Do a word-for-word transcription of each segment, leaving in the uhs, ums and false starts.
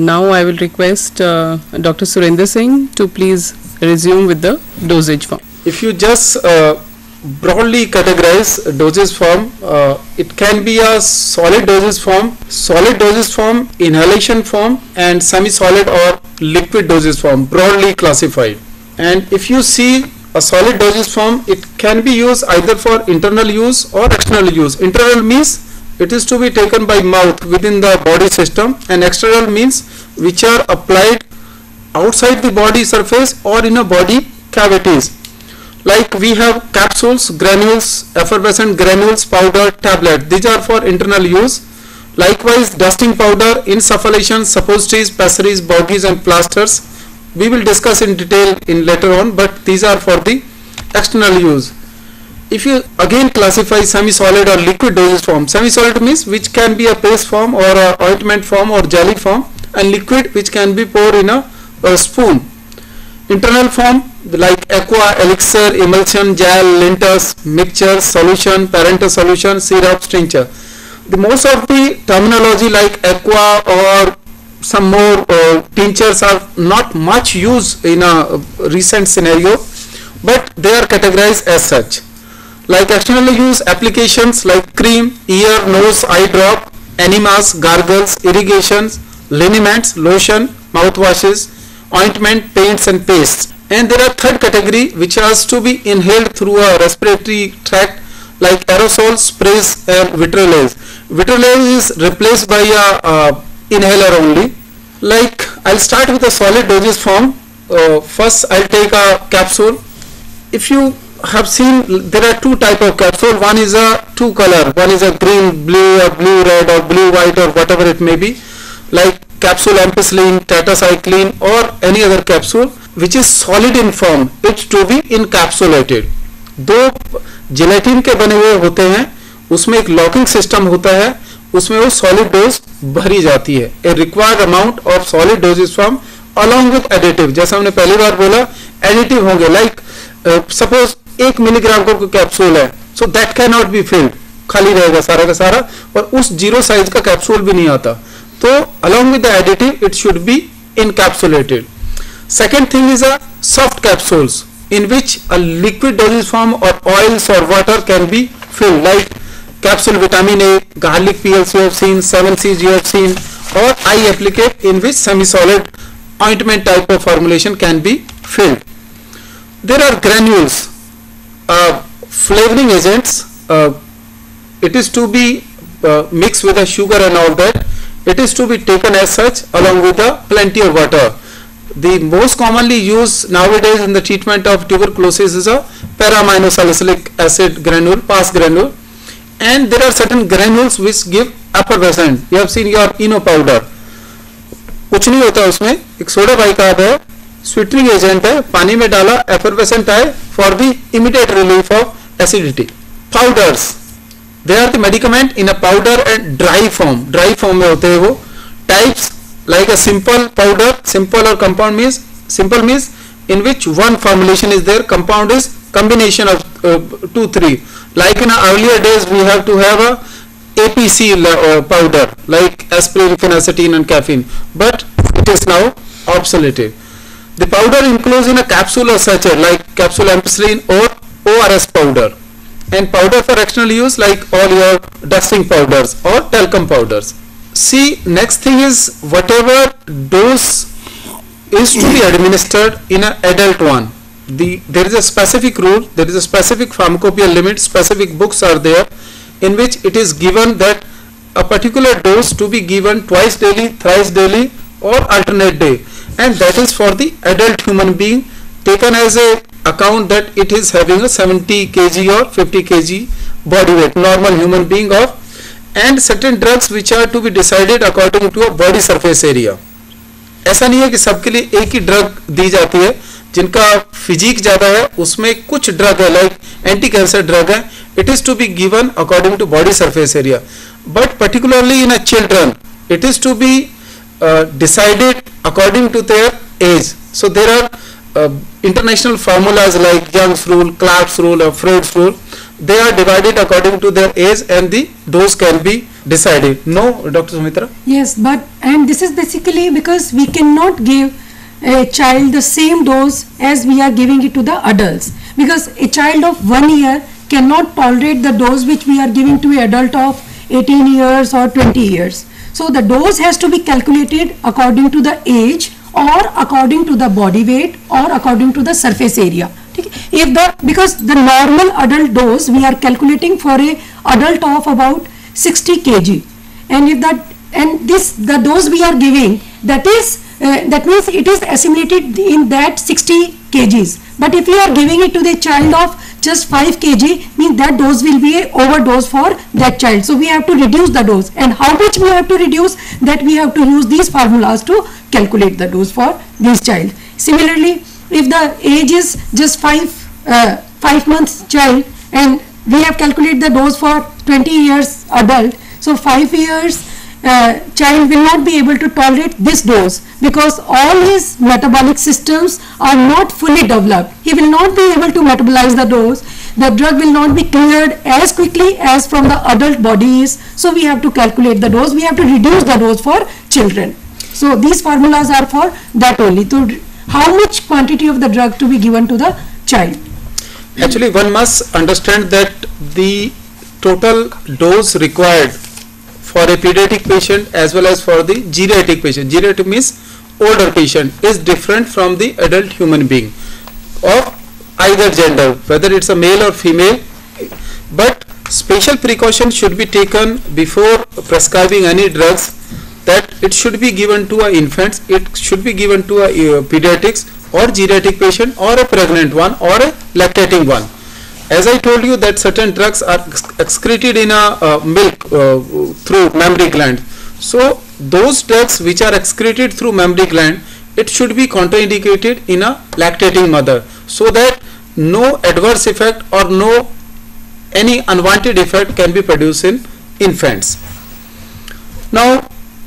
now I will request uh, Doctor Surinder Singh to please resume with the dosage form. If you just uh, broadly categorize dosage form, uh, it can be a solid dosage form, solid dosage form, inhalation form, and semi-solid or liquid dosage form, broadly classified. And if you see a solid dosage form, it can be used either for internal use or external use. Internal means it is to be taken by mouth within the body system, and external means which are applied outside the body surface or in a body cavities. Like we have capsules, granules, effervescent granules, powder, tablet. These are for internal use. Likewise, dusting powder, insufflation, suppositories, pessaries, bogies, and plasters. We will discuss in detail in later on, but these are for the external use. If you again classify semi-solid or liquid dosage form, semi-solid means which can be a paste form or a ointment form or jelly form, and liquid which can be poured in a, a spoon. Internal form like aqua, elixir, emulsion, gel, linters, mixture, solution, parental solution, syrup, tincture. The most of the terminology like aqua or some more uh, tinctures are not much used in a recent scenario, but they are categorized as such. Like external use applications like cream, ear, nose, eye drop, enemas, gargles, irrigations, liniments, lotion, mouthwashes, ointment, paints and pastes. And there are third category which has to be inhaled through a respiratory tract like aerosol, sprays and vitrolase. Vitrolase is replaced by a uh, inhaler only. Like I'll start with a solid dosage form. Uh, first I'll take a capsule. If you have seen, there are two type of capsule. One is a two color, one is a green, blue or blue red or blue white or whatever it may be, like capsule ampicillin, tetracycline or any other capsule which is solid in form. It's to be encapsulated. दो gelatin के बने हुए होते हैं, उसमें एक locking system होता है, उसमें वो सॉलिड डोज भरी जाती है. A required amount of solid dosage form along with additive. जैसा हमने पहली बार बोला, एडिटिव होंगे. लाइक सपोज एक मिलीग्राम का कैप्सूल है, so that can not be filled, खाली रहेगा सारा का सारा, और उस जीरो साइज का कैप्सूल भी नहीं आता. तो along with the additive it should be encapsulated. Second thing is a soft capsules in which a liquid dosage form or oils or water can be filled, like capsule vitamin A, garlic peels you have seen, seven C's you have seen, or eye applicate in which semi-solid ointment type of formulation can be filled. There are granules, uh, flavoring agents. Uh, it is to be uh, mixed with the sugar and all that. It is to be taken as such along with the plenty of water. The most commonly used nowadays in the treatment of tuberculosis is a para-aminosalicylic acid granule, past granule, and there are certain granules which give effervescent. You have seen your Eno powder. कुछ नहीं होता उसमें, एक soda bicarb है, sweetening agent है, पानी में डाला effervescent आए for the immediate relief of acidity. Powders. They are the medicament in a powder and dry form. Dry form में होते हैं वो. Types like a simple powder. Simple or compound means, simple means in which one formulation is there. Compound is combination of uh, two, three. Like in our earlier days we have to have a A P C uh, powder like aspirin, phenacetin and caffeine. But it is now obsoleted. The powder includes in a capsule or sachet like capsule ampicillin or O R S powder. And powder for external use like all your dusting powders or talcum powders. See, next thing is whatever dose is to be administered in an adult one. The there is a specific rule, there is a specific pharmacopoeia limit, specific books are there in which it is given that a particular dose to be given twice daily, thrice daily or alternate day, and that is for the adult human being taken as a account that it is having a seventy kilograms or fifty kilograms body weight, normal human being of, and certain drugs which are to be decided according to a body surface area. ऐसा नहीं है कि सबके लिए एक ही drug दी जाती है. जिनका फिजिक ज़्यादा है उसमें कुछ ड्रग है लाइक एंटी कैंसर ड्रग है. It is to be given according to body surface area, but particularly in a children it is to be decided according to their age. So there are international formulas like Young's rule, Clark's rule or Freud's rule. they are divided according to their age and the dose can be decided. No, Doctor Sumitra? Yes, but and this is basically because we cannot give a child the same dose as we are giving it to the adults, because a child of one year cannot tolerate the dose which we are giving to an adult of eighteen years or twenty years. So the dose has to be calculated according to the age or according to the body weight or according to the surface area. If the because the normal adult dose we are calculating for a adult of about sixty kilograms, and if that and this the dose we are giving, that is uh, that means it is assimilated in that sixty kilograms. But if we are giving it to the child of just five kilograms, means that dose will be a overdose for that child. So we have to reduce the dose, and how much we have to reduce, that we have to use these formulas to calculate the dose for this child. Similarly, if the age is just five uh, five months child and we have calculated the dose for twenty years adult, so five years uh, child will not be able to tolerate this dose because all his metabolic systems are not fully developed. He will not be able to metabolize the dose. The drug will not be cleared as quickly as from the adult body is. So we have to calculate the dose. We have to reduce the dose for children. So these formulas are for that only. To how much quantity of the drug to be given to the child. Actually, one must understand that the total dose required for a pediatric patient as well as for the geriatric patient, geriatric means older patient, is different from the adult human being of either gender, whether it's a male or female. But special precaution should be taken before prescribing any drugs, that it should be given to a infants, it should be given to a uh, pediatrics or geriatric patient or a pregnant one or a lactating one. As I told you that certain drugs are excreted in a uh, milk uh, through mammary gland. So those drugs which are excreted through mammary gland, it should be contraindicated in a lactating mother, so that no adverse effect or no any unwanted effect can be produced in infants. Now,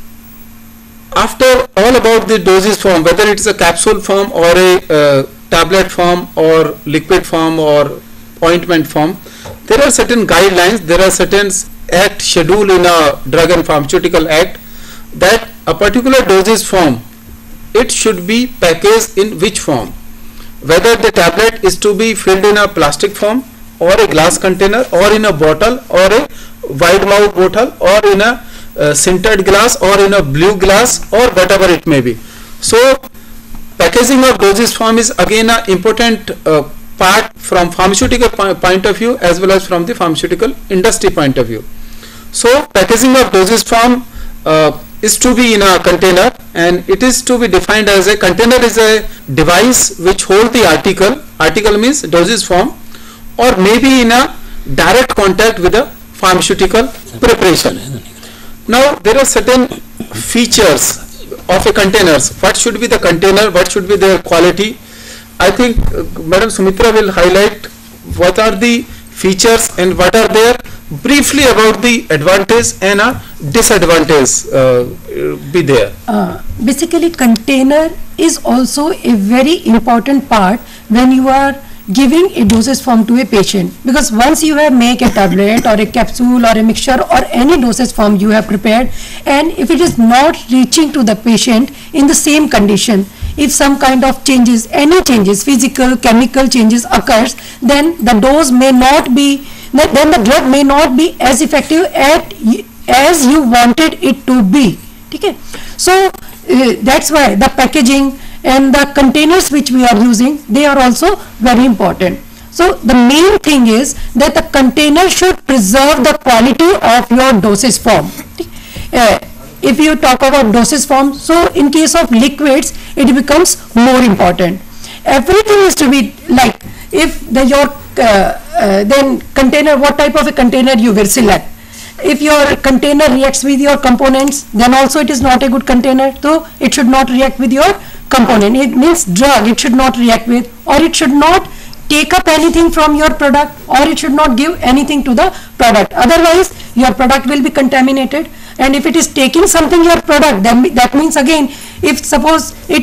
after all about the dosage form, whether it is a capsule form or a uh, tablet form or liquid form or ointment form, there are certain guidelines, there are certain act schedule in a drug and pharmaceutical act, that a particular dosage form, it should be packaged in which form, whether the tablet is to be filled in a plastic form or a glass container or in a bottle or a wide mouth bottle or in a uh, sintered glass or in a blue glass or whatever it may be. So packaging of dosage form is again an important uh, part from pharmaceutical point of view as well as from the pharmaceutical industry point of view. So packaging of dosage form uh, is to be in a container, and it is to be defined as a container is a device which holds the article, article means dosage form, or maybe in a direct contact with the pharmaceutical preparation. Now there are certain features of a containers. What should be the container, what should be their quality? I think uh, Madam Sumitra will highlight what are the features and what are there, briefly about the advantage and a disadvantage uh, be there. Uh, basically, container is also a very important part when you are giving a dosage form to a patient, because once you have make a tablet or a capsule or a mixture or any dosage form you have prepared, and if it is not reaching to the patient in the same condition, if some kind of changes, any changes, physical, chemical changes occurs, then the dose may not be, then the drug may not be as effective at, as you wanted it to be. Okay? So uh, that's why the packaging and the containers which we are using, they are also very important. So the main thing is that the container should preserve the quality of your dosage form. Uh, if you talk about dosage form, so in case of liquids, it becomes more important. Everything is to be like, if the your uh, uh, then container, what type of a container you will select. If your container reacts with your components, then also it is not a good container. So it should not react with your component. It means drug, it should not react with, or it should not take up anything from your product, or it should not give anything to the product. Otherwise your product will be contaminated, and if it is taking something your product, then that means again, if suppose it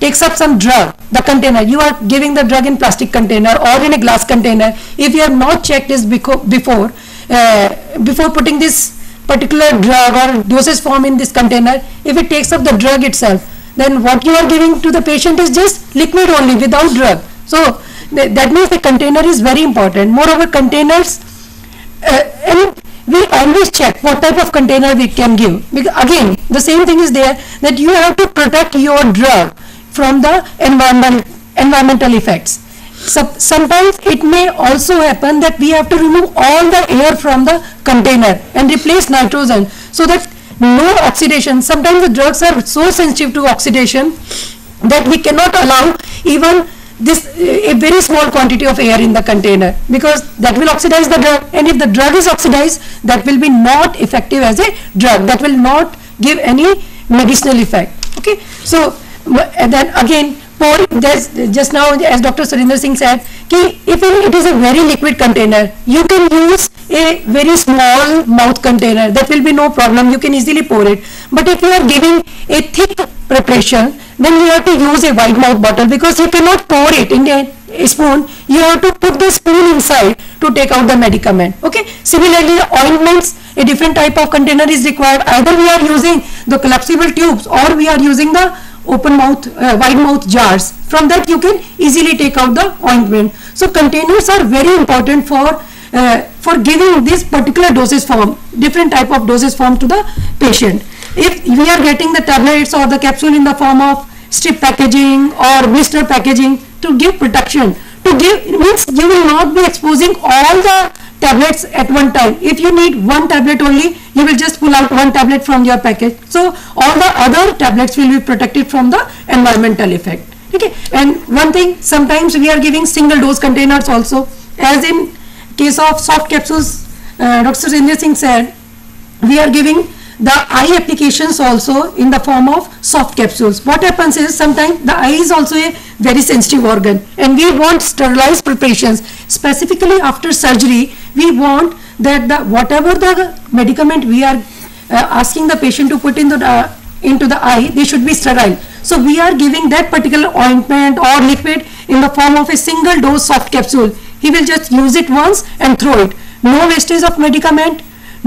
takes up some drug, the container, you are giving the drug in plastic container or in a glass container, if you have not checked this beco- before, uh, before putting this particular drug or dosage form in this container, if it takes up the drug itself, then what you are giving to the patient is just liquid only without drug. So th- that means the container is very important. Moreover, containers, uh, and we always check what type of container we can give, because again the same thing is there, that you have to protect your drug from the environment environmental effects. So sometimes it may also happen that we have to remove all the air from the container and replace nitrogen, so that no oxidation. Sometimes the drugs are so sensitive to oxidation that we cannot allow even this a very small quantity of air in the container, because that will oxidize the drug, and if the drug is oxidized, that will be not effective as a drug, that will not give any medicinal effect. Okay, so and then again, pour there's just now as Doctor Surinder Singh said, ki if it is a very liquid container, you can use a very small mouth container, that will be no problem, you can easily pour it. But if you are giving a thick preparation, then you have to use a wide mouth bottle, because you cannot pour it in a, a spoon, you have to put the spoon inside to take out the medicament. Okay, similarly ointments, a different type of container is required, either we are using the collapsible tubes or we are using the open mouth, uh, wide mouth jars. From that you can easily take out the ointment. So containers are very important for uh, for giving this particular dosage form, different type of dosage form to the patient. If we are getting the tablets or the capsule in the form of strip packaging or blister packaging to give protection, to give means you will not be exposing all the tablets at one time. If you need one tablet only, you will just pull out one tablet from your package. So all the other tablets will be protected from the environmental effect. Okay, and one thing, sometimes we are giving single dose containers also, as in case of soft capsules, uh, Doctor Surinder Singh said, we are giving the eye applications also in the form of soft capsules. What happens is, sometimes the eye is also a very sensitive organ, and we want sterilized preparations. Specifically after surgery, we want that the whatever the medicament we are uh, asking the patient to put into the into the eye, they should be sterile. So we are giving that particular ointment or liquid in the form of a single dose soft capsule. He will just use it once and throw it. No wastage of medicament,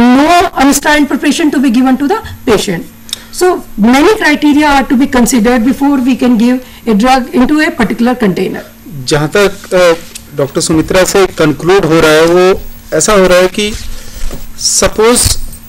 no unsterile preparation to be given to the patient. So many criteria are to be considered before we can give a drug into a particular container. जहाँ तक doctor Sumitra से conclude हो रहा है, वो ऐसा हो रहा है कि सपोज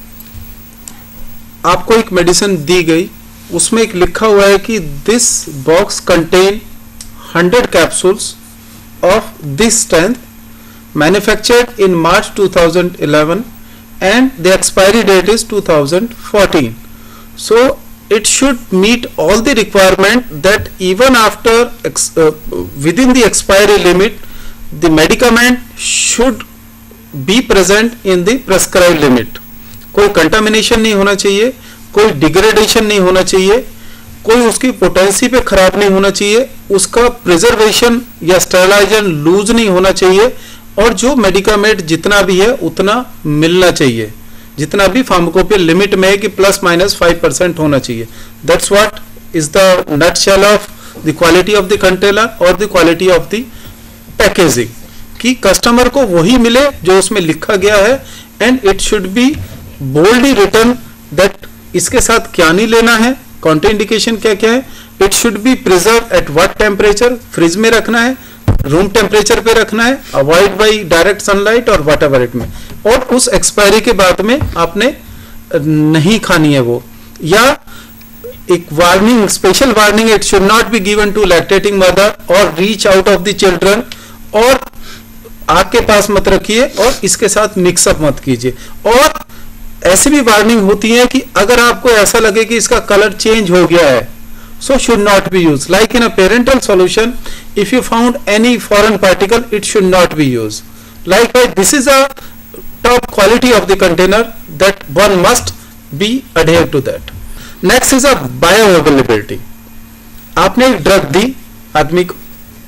आपको एक मेडिसिन दी गई, उसमें एक लिखा हुआ है कि this box contain hundred capsules of this strength, manufactured in March two thousand eleven and the expiry date is two thousand fourteen. So it should meet all the requirement that even after ex, uh, within the expiry limit, the medicament should be present in the prescribed limit. कोई contamination नहीं होना चाहिए, कोई degradation नहीं होना चाहिए, कोई उसकी पोटेंसी पे खराब नहीं होना चाहिए, उसका प्रिजर्वेशन या स्टेरिलाइजेशन लूज नहीं होना चाहिए, और जो मेडिकामेंट जितना भी है उतना मिलना चाहिए, जितना भी फार्माकोपियल लिमिट में है कि प्लस माइनस फाइव परसेंट होना चाहिए. That's what is the nutshell of the quality of the container और the quality of the packaging, कि कस्टमर को वही मिले जो उसमें लिखा गया है, and it should be boldly written that इसके साथ क्या नहीं लेना है, कॉन्ट्राइंडिकेशन क्या क्या है. It should be preserve at what temperature, fridge में रखना है, रूम टेम्परेचर पे रखना है, अवॉइड बाय डायरेक्ट सनलाइट और वट एवर इट में, और उस एक्सपायरी के बाद में आपने नहीं खानी है वो. या एक warning, special warning, it should not be given to lactating mother और reach out of the children, और आग के पास मत रखिए और इसके साथ मिक्सअप मत कीजिए. और ऐसी भी वार्निंग होती है कि अगर आपको ऐसा लगे कि इसका कलर चेंज हो गया है, so should not be used. Like in a parental solution, if you found any foreign particle, it should not be used. Likewise, this is a top quality of the container that one must be adhered to that. Next is a bioavailability. आपने एक drug दी आदमी को,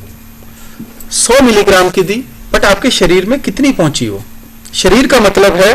सौ milligram की दी, but आपके शरीर में कितनी पहुंची हो. शरीर का मतलब है,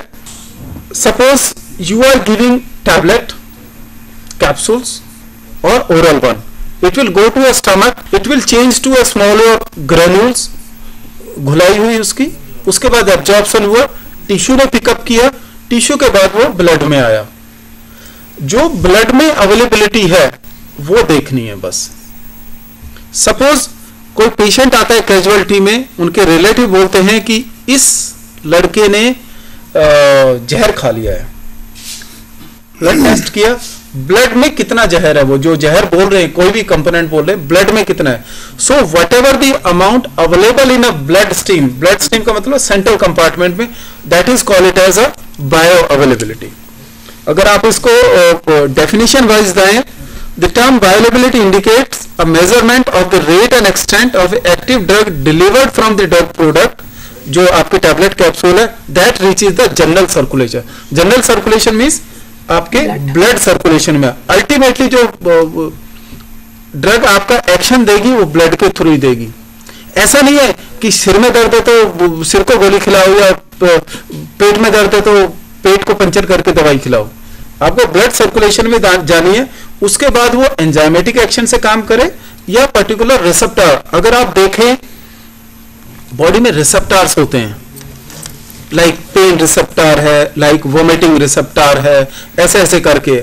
suppose you are giving tablet, capsules और oral one, it will go to a stomach, it will change to a smaller granules, घुलाई हुई उसकी, उसके बाद एब्जॉर्प्शन हुआ, टिश्यू ने पिकअप किया, टिश्यू के बाद वो ब्लड में आया. जो ब्लड में अवेलेबिलिटी है वो देखनी है बस. सपोज कोई पेशेंट आता है कैजुअलिटी में, उनके रिलेटिव बोलते हैं कि इस लड़के ने जहर खा लिया है. ब्लड टेस्ट किया, ब्लड में कितना जहर है, वो जो जहर बोल रहे हैं, कोई भी कंपोनेंट बोल रहे हैं, ब्लड में कितना है. So what ever the amount available in a blood stream, blood stream का मतलब सेंट्रल कंपार्टमेंट में, that is called it as a bio availability. अगर आप इसको डेफिनेशन वाइज दें, the term bioavailability indicates a measurement of the rate and extent of active drug delivered from the drug product, जो आपके tablet capsule है, that reaches the general circulation. General circulation means आपके blood circulation में. Ultimately जो drug आपका action देगी वो blood के थ्रू ही देगी. ऐसा नहीं है कि सिर में दर्द है तो सिर को गोली खिलाओ, या पेट में दर्द है तो पेट को पंचर करके दवाई खिलाओ. आपको ब्लड सर्कुलेशन में जानी है, उसके बाद वो एंजाइमेटिक एक्शन से काम करे या पर्टिकुलर रिसेप्टर. अगर आप देखें बॉडी में रिसेप्टर्स होते हैं, लाइक पेन रिसेप्टर है, लाइक वोमिटिंग रिसेप्टर है, ऐसे ऐसे करके.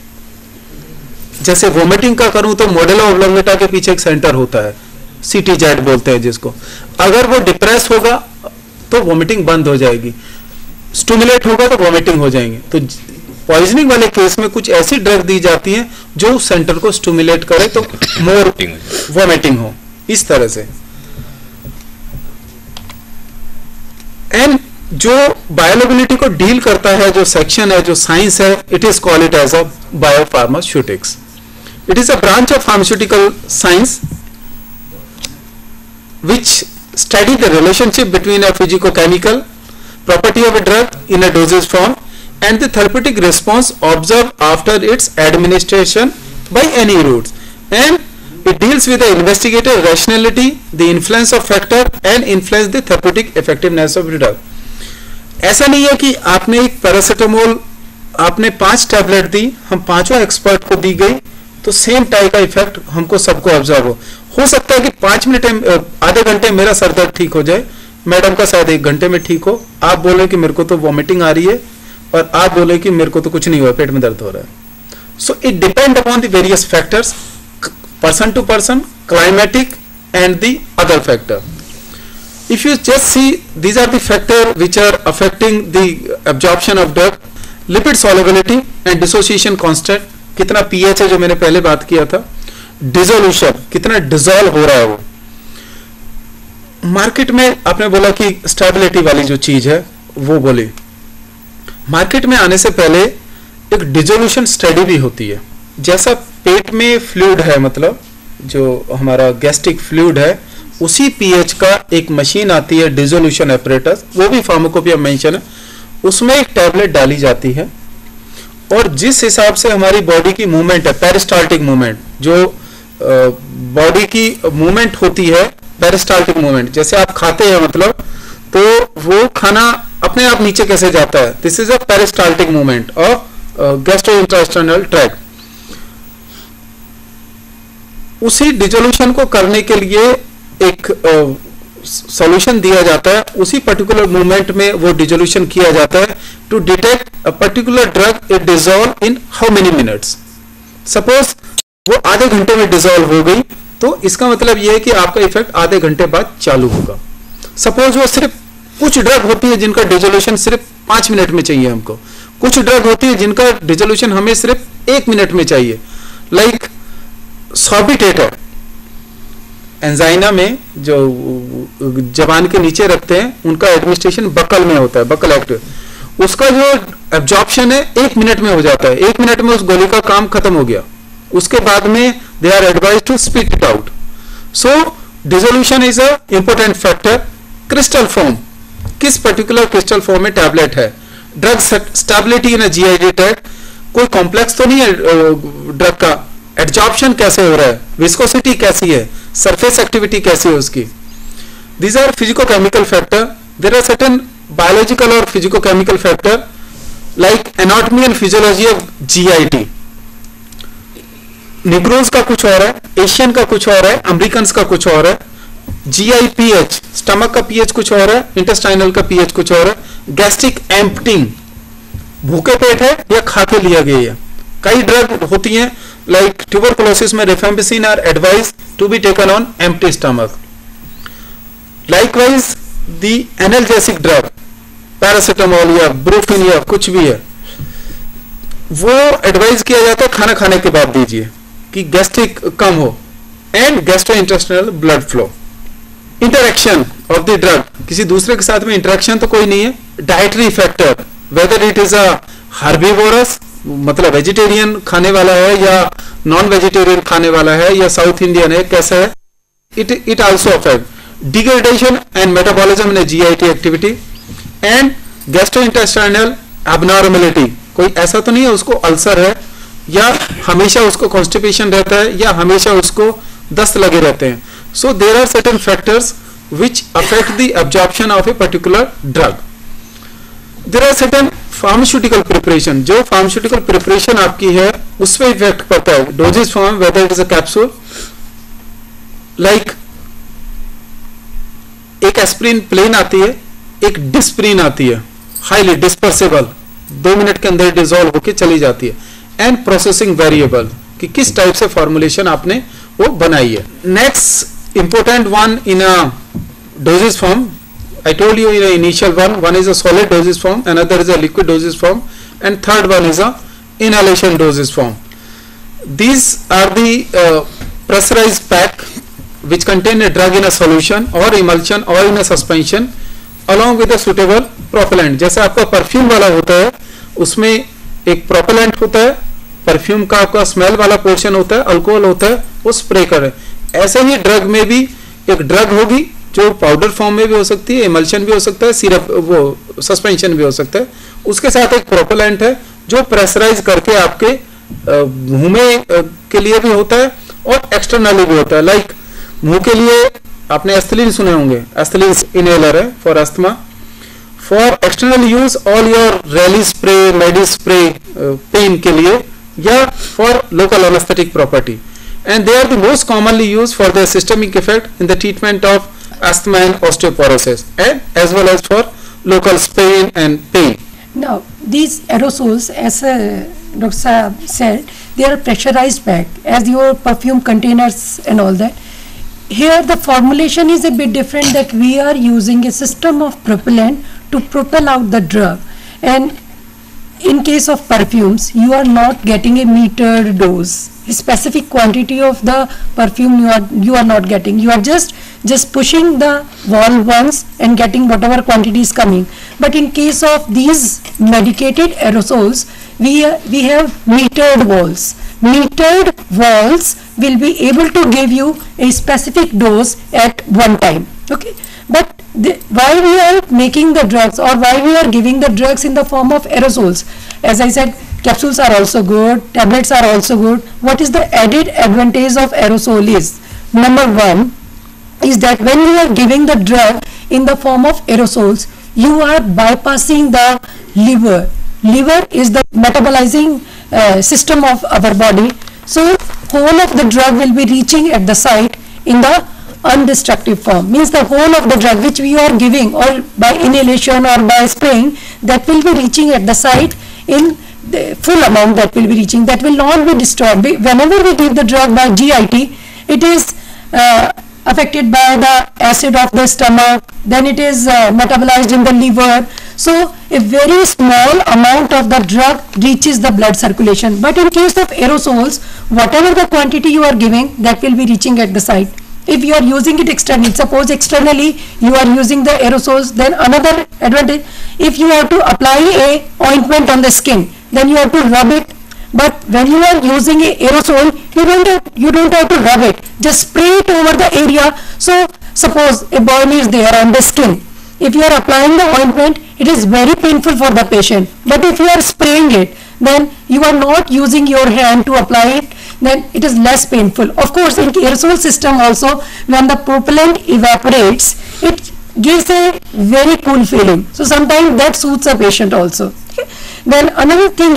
जैसे वोमिटिंग का करूं तो मोडेलो ऑब्लोंगेटा के पीछे एक सेंटर होता है, सीटी जेड बोलते हैं जिसको. अगर वो डिप्रेस होगा तो वोमिटिंग बंद हो जाएगी, स्टिमुलेट होगा तो वोमिटिंग हो जाएंगे. तो पॉइजनिंग वाले केस में कुछ ऐसी ड्रग दी जाती है जो उस सेंटर को स्टिमुलेट करे तो मोर वोमिटिंग हो, इस तरह से. एंड जो बायोअवेलेबिलिटी को डील करता है, जो सेक्शन है, जो साइंस है, it is called it as a biopharmaceutics. It is a branch of pharmaceutical science which study the relationship between a physicochemical property of a drug in a dosage form and the therapeutic response observed after its administration by any routes, and it deals with the investigative rationality, the influence of factor and influence the therapeutic effectiveness of the drug. ऐसा नहीं है कि आपने एक paracetamol आपने पांच tablet दी, हम पांचों एक्सपर्ट को दी गई तो सेम टाइप का इफेक्ट हमको सबको ऑब्जर्व हो. हो सकता है कि पांच मिनट आधे घंटे मेरा सर दर्द ठीक हो जाए, मैडम का शायद एक घंटे में ठीक हो. आप बोले कि मेरे को तो वॉमिटिंग आ रही है और आप बोले कि मेरे को तो कुछ नहीं हुआ, पेट में दर्द हो रहा है. So it depend upon the various factors, person to person, climatic and the other factor. If you just see, these are the factors which are affecting the absorption of drug. Lipid solubility and dissociation constant, कितना pH है जो मैंने पहले बात किया था. Dissolution, कितना dissolve हो रहा है वो. मार्केट में आपने बोला कि स्टेबिलिटी वाली जो चीज है वो बोली. मार्केट में आने से पहले एक डिसोल्यूशन स्टडी भी होती है. जैसा पेट में फ्लूइड है, मतलब जो हमारा गैस्ट्रिक फ्लूइड है, उसी पीएच का एक मशीन आती है डिसोल्यूशन एपरेटस, वो भी फार्माकोपिया मेंशन है. उसमें एक टैबलेट डाली जाती है और जिस हिसाब से हमारी बॉडी की मूवमेंट है, पेरिस्टाल्टिक मूवमेंट, जो बॉडी की मूवमेंट होती है, पेरिस्टाल्टिक मूवमेंट, जैसे आप खाते हैं मतलब तो वो खाना अपने आप नीचे कैसे जाता है, this is a peristaltic movement of gastrointestinal tract. उसी डिसोल्यूशन को करने के लिए एक सॉल्यूशन uh, दिया जाता है. उसी पर्टिकुलर मूवमेंट में वो डिसोल्यूशन किया जाता है to detect a particular drug it dissolve in how many minutes. Suppose वो आधे घंटे में डिसॉल्व हो गई तो इसका मतलब ये है कि आपका इफेक्ट आधे घंटे बाद चालू होगा. सपोज वो सिर्फ कुछ ड्रग होती है जिनका डिसोल्यूशन सिर्फ पांच मिनट में चाहिए हमको, कुछ ड्रग होती है जिनका डिसोल्यूशन हमें सिर्फ एक मिनट में चाहिए. लाइक सॉर्बिटेटर, एंजाइना में जो जबान के नीचे रखते हैं, उनका एडमिनिस्ट्रेशन बकल में होता है, बकल एक्टिव. उसका जो एब्जॉर्प्शन है एक मिनट में हो जाता है. एक मिनट में उस गोली का काम खत्म हो गया. उसके बाद में they are advise to spit it out. So dissolution is a important factor. Crystal form, किस पर्टिकुलर क्रिस्टल फॉर्म में टैबलेट है. Drug stability in GID tract, कोई कॉम्प्लेक्स तो नहीं है ड्रग का. एब्जॉर्प्शन कैसे हो रहा है, विस्कोसिटी कैसी है, सरफेस एक्टिविटी कैसी है उसकी. These are physicochemical factor. There are certain biological और physicochemical factor like anatomy and physiology of GIT. निग्रोज का कुछ और है, एशियन का कुछ और है, अमेरिकन का कुछ और है, जीआई पीएच, स्टमक का पीएच कुछ और है, इंटेस्टाइनल का पीएच कुछ और है, गैस्ट्रिक एम्प्टिंग, भूखे पेट है या खा के लिया गया है। कई ड्रग होती हैं लाइक ट्यूबरकुलोसिस में rifampicin are advise to be taken on empty stomach. Likewise the analgesic drug, paracetamol या ब्रूफिन या कुछ भी है, वो एडवाइज किया जाता है खाना खाने के बाद दीजिए कि गैस्ट्रिक कम हो। And gastrointestinal blood flow. Interaction of the drug, किसी दूसरे के साथ में इंटरेक्शन तो कोई नहीं है। Dietary factor, whether it is a herbivorous, मतलब वेजिटेरियन खाने वाला है या नॉन वेजिटेरियन खाने वाला है या साउथ इंडियन है, कैसा है, it it also affect degradation and metabolism in GIT activity and gastrointestinal abnormality. कोई ऐसा तो नहीं है उसको अल्सर है या हमेशा उसको कॉन्स्टिपेशन रहता है या हमेशा उसको दस्त लगे रहते हैं। So there are certain factors which affect the absorption of a particular drug. There are certain pharmaceutical preparation, जो pharmaceutical preparation आपकी है उस पर इफेक्ट पड़ता है। Dosage form, whether it is a capsule, like एक एस्प्रिन प्लेन आती है, एक डिस्प्रिन आती है, हाईली डिस्पर्सिबल, दो मिनट के अंदर डिसॉल्व होके चली जाती है। एंड प्रोसेसिंग वेरिएबल, कि किस टाइप से फॉर्मुलेशन आपने वो बनाई है। Next important one in a dosage form, I told you in the initial one, one is a solid dosage form, another is a liquid dosage form, and third one is a inhalation dosage form. These are the uh, pressurized pack which contain a drug in a solution or emulsion or in a suspension along with a suitable propellant. जैसे आपका perfume वाला होता है उसमें एक propellant होता है, perfume का आपका स्मेल वाला पोर्शन होता है, अल्कोहल होता है, वो स्प्रे करे। ऐसे ही ड्रग में भी एक ड्रग होगी जो पाउडर फॉर्म में भी हो सकती है, इमल्शन भी हो सकता है, सिरप वो सस्पेंशन भी हो सकता है। उसके साथ एक प्रोपेलेंट है जो प्रेशराइज करके आपके मुंह में के लिए भी होता है और एक्सटर्नली भी होता है। लाइक मुंह के लिए आपने एस्थलीन सुने होंगे, एस्थलीन इनहेलर है for asthma. For external use all your rally spray, medi spray pain के लिए, या for local anaesthetic property. And they are the most commonly use for the systemic effect in the treatment of asthma and osteoporosis, and as well as for local pain and pain. Now these aerosols, as uh, Doctor Saab said, they are pressurized bag as your perfume containers and all that. Here the formulation is a bit different, that we are using a system of propellant to propel out the drug, and in case of perfumes you are not getting a metered dose, a specific quantity of the perfume you are you are not getting. You are just just pushing the valve once and getting whatever quantity is coming. But in case of these medicated aerosols, we uh, we have metered valves. Metered valves will be able to give you a specific dose at one time. Okay, but the, why we are making the drugs, or why we are giving the drugs in the form of aerosols? As I said, capsules are also good, tablets are also good. What is the added advantage of aerosol is, number one is that when you are giving the drug in the form of aerosols, you are bypassing the liver. Liver is the metabolizing uh, system of our body. So whole of the drug will be reaching at the site in the undestructive form. Means the whole of the drug which we are giving, or by inhalation or by spraying, that will be reaching at the site in the full amount, that will be reaching, that will not be destroyed. Whenever we give the drug by G I T, it is uh, affected by the acid of the stomach, then it is uh, metabolized in the liver. So a very small amount of the drug reaches the blood circulation. But in case of aerosols, whatever the quantity you are giving, that will be reaching at the site. If you are using it externally, suppose externally you are using the aerosols, then another advantage, if you have to apply a ointment on the skin, then you have to rub it. But when you are using a aerosol, you don't have, you don't have to rub it, just spray it over the area. So suppose a burn is there on the skin, if you are applying the ointment, it is very painful for the patient. But if you are spraying it, then you are not using your hand to apply it, then it is less painful. Of course, in aerosol system also, when the propellant evaporates, it gives a very cool feeling. So sometimes that suits a patient also. Okay. Then another thing is,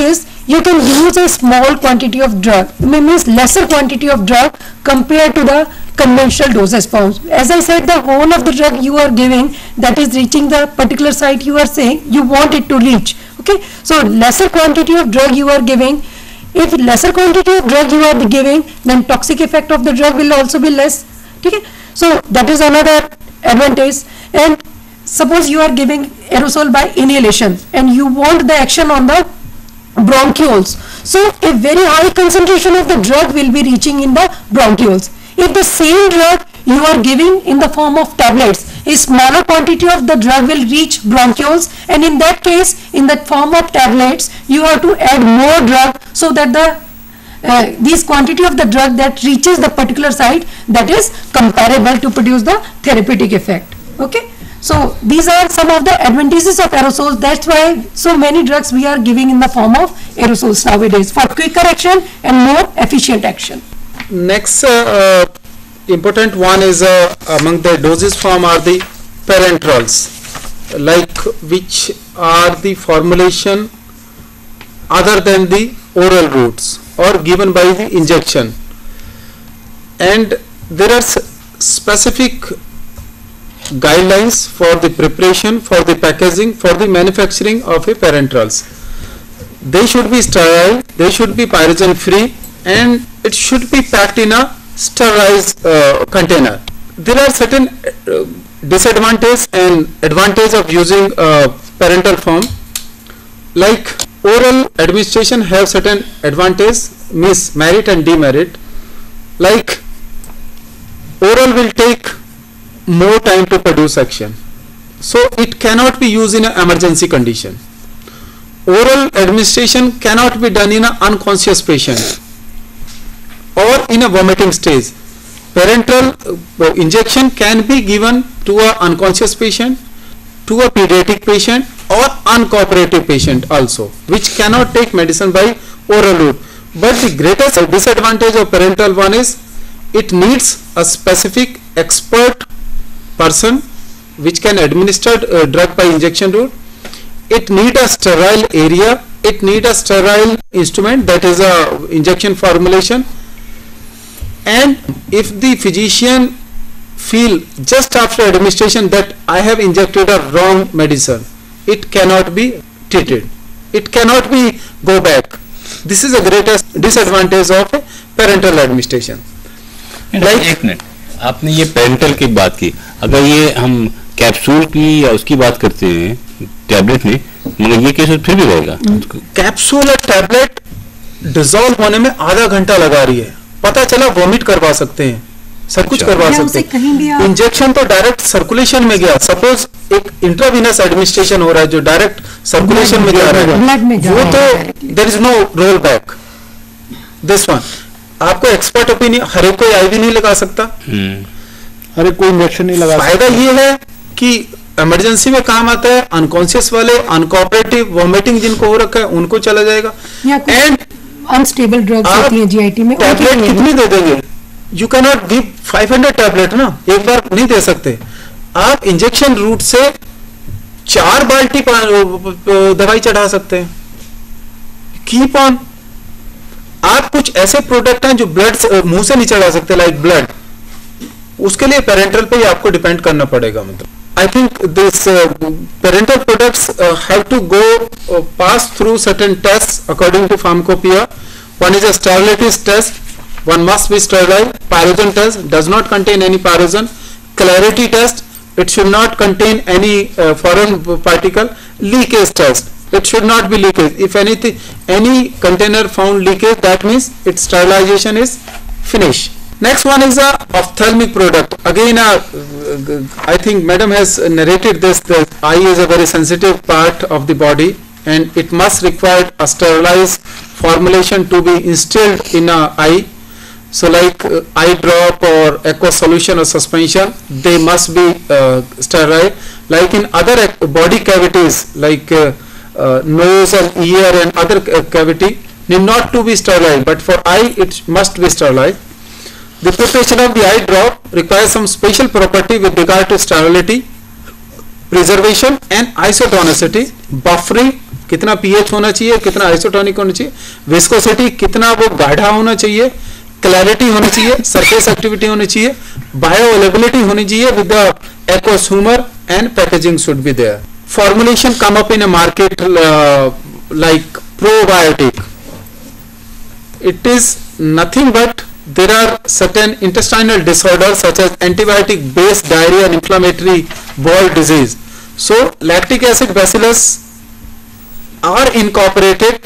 you can use a small quantity of drug, means lesser quantity of drug compared to the conventional dosage forms. As I said, the whole of the drug you are giving, that is reaching the particular site you are saying you want it to reach. Okay, so lesser quantity of drug you are giving. If lesser quantity of drug you are giving, then toxic effect of the drug will also be less. Okay, so that is another advantage. And suppose you are giving aerosol by inhalation and you want the action on the bronchioles, so a very high concentration of the drug will be reaching in the bronchioles. If the same drug you are giving in the form of tablets, a smaller quantity of the drug will reach bronchioles, and in that case, in that form of tablets, you have to add more drug so that the uh, this quantity of the drug that reaches the particular site, that is comparable to produce the therapeutic effect. Okay, so these are some of the advantages of aerosols. That's why so many drugs we are giving in the form of aerosols nowadays, for quicker action and more efficient action. Next uh, uh, important one is uh, among the dosage form are the parenterals, like which are the formulation other than the oral routes or given by the injection, and there are specific guidelines for the preparation, for the packaging, for the manufacturing of a parenterals. They should be sterile, they should be pyrogen free, and it should be packed in a sterilized uh, container. There are certain uh, disadvantages and advantages of using uh, parenteral form. Like oral administration have certain advantages, means merit and demerit. Like oral will take more time to produce action, so it cannot be used in an emergency condition. Oral administration cannot be done in an unconscious patient or in a vomiting stage. Parenteral uh, injection can be given to an unconscious patient, to a pediatric patient or uncooperative patient also, which cannot take medicine by oral route. But the greatest disadvantage of parenteral one is it needs a specific expert person which can administer uh, drug by injection route. It need a sterile area, it need a sterile instrument, that is a injection formulation. And if the physician feel just after administration that I have injected a wrong medicine, it cannot be treated, it cannot be go back. This is the greatest disadvantage of parenteral administration. Like, एक minute, आपने ये parental की बात की, अगर ये हम capsule की या उसकी बात करते हैं टैबलेट में, मगर ये केस फिर भी रहेगा। कैप्सूल और टैबलेट डिसॉल्व होने में आधा घंटा लगा रही है, पता चला वॉमिट करवा सकते हैं, सब कुछ करवा सकते हैं। इंजेक्शन तो डायरेक्ट सर्कुलेशन में गया, सपोज एक इंट्रावीनस एडमिनिस्ट्रेशन हो रहा है जो डायरेक्ट सर्कुलेशन में जा रहा है, वो तो there is no roll back. This one आपको एक्सपर्ट ओपिनियन, हर एक कोई आईवी नहीं लगा सकता, हर एक कोई इंजेक्शन नहीं लगा। फायदा ये है कि इमरजेंसी में काम आता है, अनकॉन्शियस वाले, अनकोऑपरेटिव, वॉमिटिंग जिनको हो रखा है उनको चला जाएगा। एंड अनस्टेबल ड्रग्स होती हैं जीआईटी में, टैबलेट कितनी दे देंगे? You can not give five hundred tablet ना, एक बार नहीं दे सकते। आप इंजेक्शन रूट से चार बाल्टी दवाई चढ़ा सकते हैं। Keep on. आप कुछ ऐसे प्रोडक्ट हैं जो ब्लड मुंह से नहीं चढ़ा सकते, लाइक ब्लड, उसके लिए पेरेंटल पे ही आपको डिपेंड करना पड़ेगा। मतलब I think this uh, parental products uh, have to go uh, pass through certain tests according to pharmacopoeia. One is a sterility test, one must be sterile. Pyrogen test does not contain any pyrogen. Clarity test, it should not contain any uh, foreign particle. Leakage test, it should not be leakage. If anything, any container found leakage, that means its sterilization is finished. Next one is a ophthalmic product. Again, uh, I think madam has narrated this, that eye is a very sensitive part of the body and it must require a sterilized formulation to be instilled in a eye. So like uh, eye drop or aqueous solution or suspension, they must be uh, sterile. Like in other body cavities like uh, uh, nose and ear and other cavity need not to be sterile, but for eye it must be sterilized. The preparation of the eye drop requires some special property with regard to sterility, preservation and isotonicity, buffering, कितना pH होना चाहिए, कितना isotonic होना चाहिए, viscosity कितना वो गाढ़ा होना चाहिए, क्लैरिटी होनी चाहिए, सरफेस एक्टिविटी होनी चाहिए, बायो अवेलेबिलिटी होनी चाहिए with the aqueous humor, and packaging should be there. Formulation come up in a market uh, like probiotic. It is nothing but there are certain intestinal disorders such as antibiotic based diarrhea and inflammatory bowel disease. So lactic acid bacillus are incorporated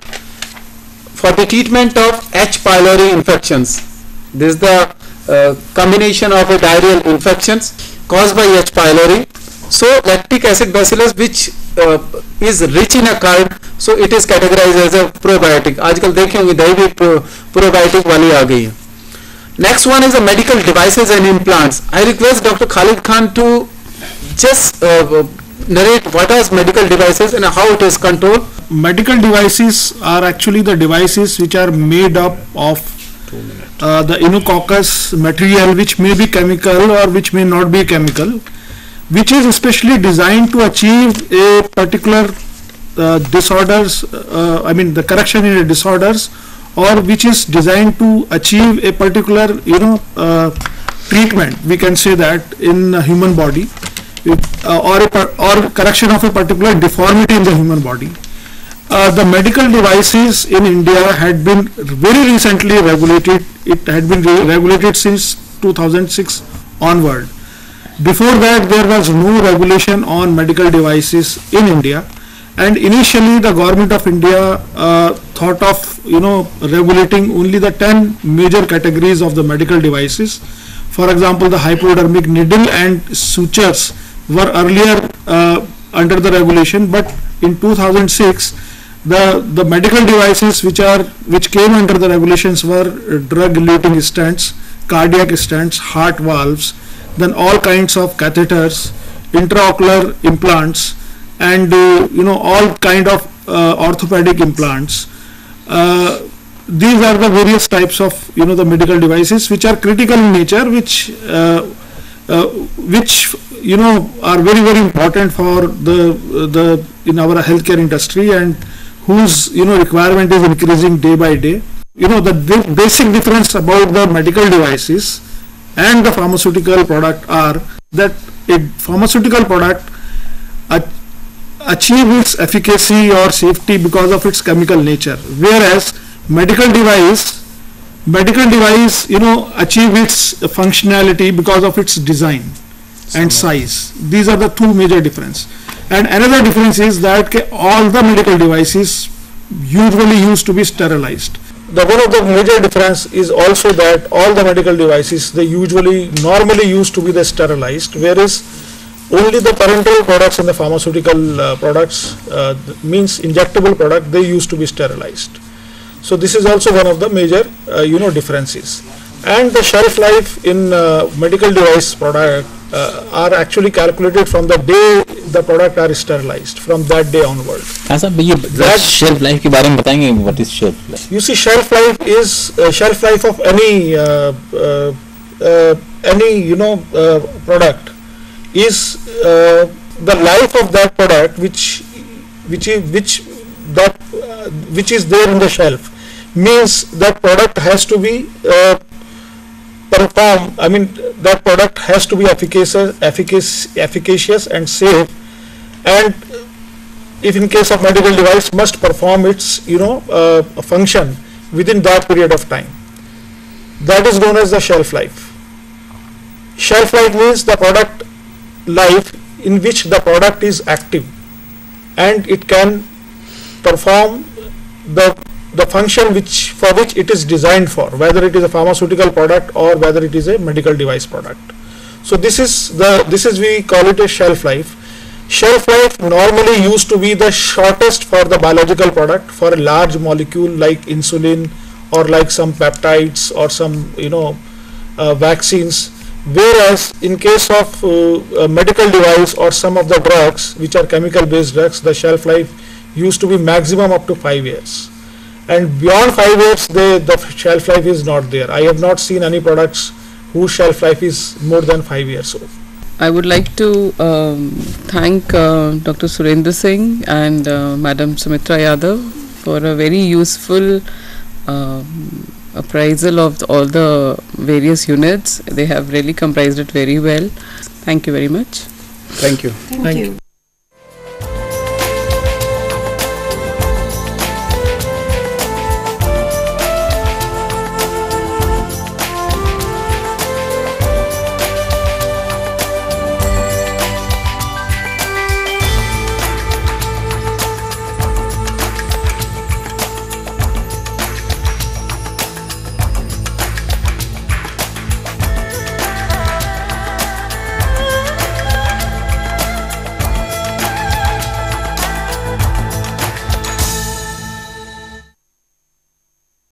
for the treatment of H. pylori infections. This is the uh, combination of a diarrheal infections caused by H. pylori. So lactic acid bacillus which uh, is rich in a curd, so it is categorized as a probiotic. आजकल देखे होंगे दही भी probiotic वाली आ गई है. Next one is a medical devices and implants. I request Doctor Khalid Khan to just uh, narrate what are medical devices and how it is controlled. Medical devices are actually the devices which are made up of uh, the inococcus material, which may be chemical or which may not be chemical, which is especially designed to achieve a particular uh, disorders, uh, I mean the correction in a disorders, or which is designed to achieve a particular, you know, uh, treatment, we can say that, in a human body, it, uh, or, a, or correction of a particular deformity in the human body. Uh, the medical devices in India had been very recently regulated. It had been re regulated since two thousand six onward. Before that, there was no regulation on medical devices in India, and initially the government of India uh, thought of, you know, regulating only the ten major categories of the medical devices. For example, the hypodermic needle and sutures were earlier uh, under the regulation, but in two thousand six the the medical devices which are which came under the regulations were drug-eluting stents, cardiac stents, heart valves, then all kinds of catheters, intraocular implants, and uh, you know, all kind of uh, orthopedic implants. Uh, these are the various types of, you know, the medical devices which are critical in nature, which uh, uh, which you know are very very important for the the in our healthcare industry, and whose, you know, requirement is increasing day by day. You know, the basic difference about the medical devices and the pharmaceutical product are that a pharmaceutical product achieves its efficacy or safety because of its chemical nature, whereas medical device medical device you know achieve its functionality because of its design and size. These are the two major difference. And another difference is that all the medical devices usually used to be sterilized. The one of the major difference is also that all the medical devices, they usually normally used to be the sterilized, whereas only the parenteral products and the pharmaceutical uh, products, uh, means injectable product, they used to be sterilized. So this is also one of the major uh, you know differences. And the shelf life in uh, medical device product uh, are actually calculated from the day the product are sterilized, from that day onward. हाँ sir, ये that shelf life के बारे में बताएंगे, what is shelf life? You see, shelf life is uh, shelf life of any uh, uh, uh, any you know uh, product is uh, the life of that product which which is which that uh, which is there in the shelf, means that product has to be uh, perform I mean that product has to be efficacious efficacious efficacious and safe, and if in case of medical device must perform its you know uh, function within that period of time. That is known as the shelf life. Shelf life means the product life in which the product is active and it can perform the the function which for which it is designed for, whether it is a pharmaceutical product or whether it is a medical device product. So this is the this is we call it a shelf life. Shelf life normally used to be the shortest for the biological product, for a large molecule like insulin or like some peptides or some you know uh, vaccines, whereas in case of uh, a medical device or some of the drugs which are chemical based drugs, the shelf life used to be maximum up to five years, and beyond five years they, the shelf life is not there. I have not seen any products whose shelf life is more than five years old. I would like to um, thank uh, Doctor Surendra Singh and uh, Madam Sumitra Yadav for a very useful um, appraisal of the, all the various units. They have really comprised it very well. Thank you very much. Thank you. Thank, Thank you. you.